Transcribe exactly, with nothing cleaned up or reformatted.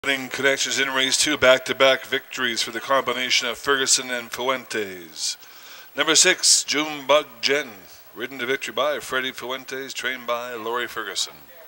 Winning connections in race two, back-to-back victories for the combination of Ferguson and Fuentes. Number six, Junebug Jen, ridden to victory by Freddie Fuentes, trained by Laurie Ferguson.